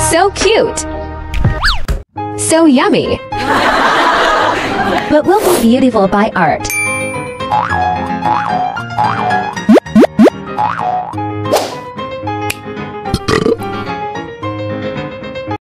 So cute! So yummy! But will be beautiful by art.